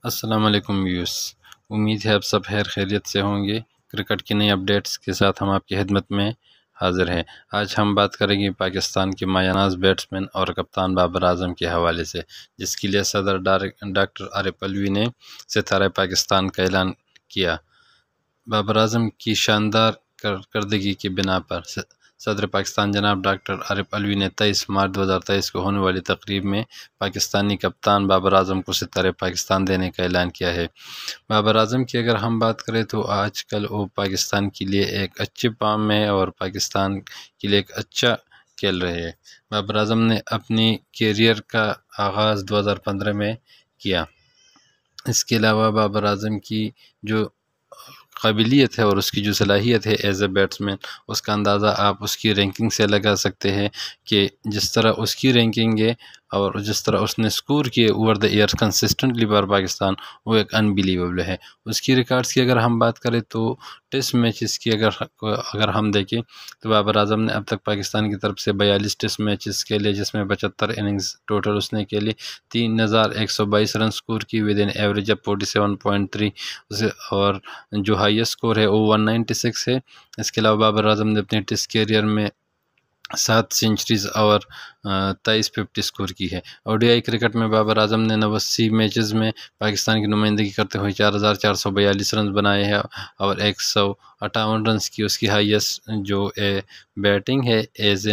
السلام علیکم ویوس، امید ہے آپ سب خیر خیریت سے ہوں گے۔ کرکٹ کی نئی اپڈیٹس کے ساتھ ہم آپ کی خدمت میں حاضر ہیں۔ آج ہم بات کریں گے پاکستان کے مایہ ناز بیٹسمین اور کپتان بابر اعظم کے حوالے سے، جس کے لیے صدر ڈاکٹر عارف علوی نے ستارہ پاکستان کا اعلان کیا۔ بابر اعظم کی شاندار کارکردگی کی بنا پر صدر پاکستان جناب ڈاکٹر عارف علوی نے 23 مارچ 2023 کو ہونے والی تقریب میں پاکستانی کپتان بابر اعظم کو ستارہ پاکستان دینے کا اعلان کیا ہے۔ بابر اعظم کی اگر ہم بات کریں تو آج کل وہ پاکستان کے لیے ایک اچھے فارم میں اور پاکستان کے لیے ایک اچھا کھیل رہے ہیں۔ بابر اعظم نے اپنی کیریئر کا آغاز 2015 میں کیا۔ اس کے علاوہ بابر اعظم کی جو قابلیت ہے اور اس کی جو صلاحیت ہے ایز اے بیٹسمین، اس کا اندازہ آپ اس کی رینکنگ سے لگا سکتے ہیں کہ جس طرح اس کی رینکنگ ہے اور جس طرح اس نے سکور کیے over the year consistently for Pakistan, وہ ایک انبیلیویبل ہے۔ اس کی ریکارڈز کی اگر ہم بات کریں تو ٹیسٹ میچز کی اگر ہم دیکھیں تو بابر اعظم نے اب تک پاکستان کی طرف سے 42 ٹیسٹ میچز کے لیے، جس میں 75 اننگز ٹوٹل اس نے کے لیے 3122 رن سکور کی ود ان ایوریج آف 47.3، اور جو ہائیسٹ سکور ہے وہ 196 ہے۔ اس کے علاوہ بابر اعظم نے اپنے ٹیسٹ کیریئر میں 7 سینچریز اور 23 50 سکور کی ہے۔ او ڈی آئی کرکٹ میں بابر اعظم نے 89 میچز میں پاکستان کی نمائندگی کرتے ہوئے 4442 رنز بنائے ہیں اور 158 رنز کی اس کی ہائیسٹ جو بیٹنگ ہے as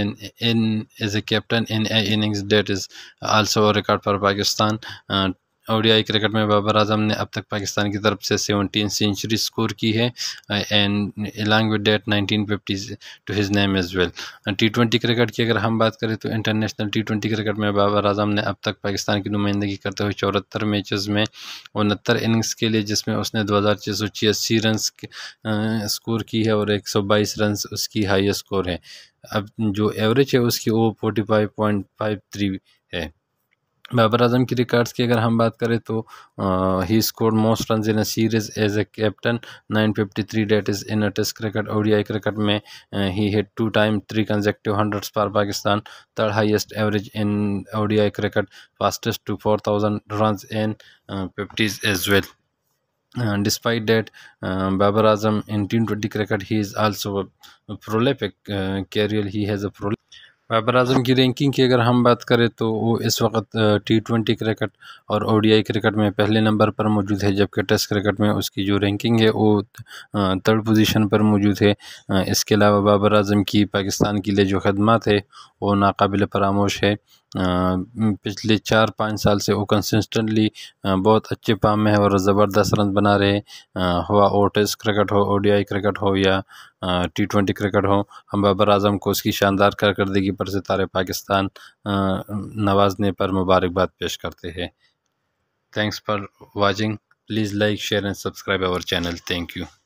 a captain in a innings, that is also record for Pakistan. O D I cricket میں بابر اعظم نے اب تک پاکستان کی طرف سے 17 سینچری سکور کی ہے and along with that 1950 to his name as well۔ T20 cricket کی اگر ہم بات کریں تو انٹرنیشنل T20 کرکٹ میں بابر اعظم نے اب تک پاکستان کی نمائندگی کرتے ہوئے 74 میچز میں 69 اننگز کے لیے، جس میں اس نے 2686 رنز سکور کی ہے اور 122 رنز اس کی ہائیسٹ سکور ہے۔ اب جو ایوریج ہے اس کی وہ 45.53 ہے۔ بابر اعظم کی ریکارڈز کی اگر ہم بات کریں تو he scored most runs in a series as a captain 953، that is in a test cricket. O D I cricket میں he hit 2 times 3 consecutive hundreds for Pakistan, third highest average in O D I cricket, fastest to 4000 runs in 50s as well۔ Despite that, Babar Azam in T20 cricket, he is also a prolific career. He has a prolific Babar Azam کی ranking کی اگر ہم بات کریں تو وہ اس وقت T20 cricket اور او ڈی آئی کرکٹ میں پہلے نمبر پر موجود ہے، جبکہ ٹیسٹ کرکٹ میں اس کی جو رینکنگ ہے وہ 3rd پوزیشن پر موجود ہے۔ اس کے علاوہ بابر اعظم کی پاکستان کے لیے جو خدمات ہے وہ ناقابل فراموش ہے۔ پچھلے 4-5 سال سے وہ کنسسٹنٹلی بہت اچھے فارم میں ہے اور زبردست رن بنا رہے، ہوا وہ ٹیسٹ کرکٹ ہو، او ڈی آئی کرکٹ ہو یا T20 کرکٹ ہو۔ ہم بابر اعظم کو اس کی شاندار کارکردگی پر ستارہ پاکستان نوازنے پر مبارکباد پیش کرتے ہیں۔ Thanks for watching, please like, share and subscribe our channel. Thank you.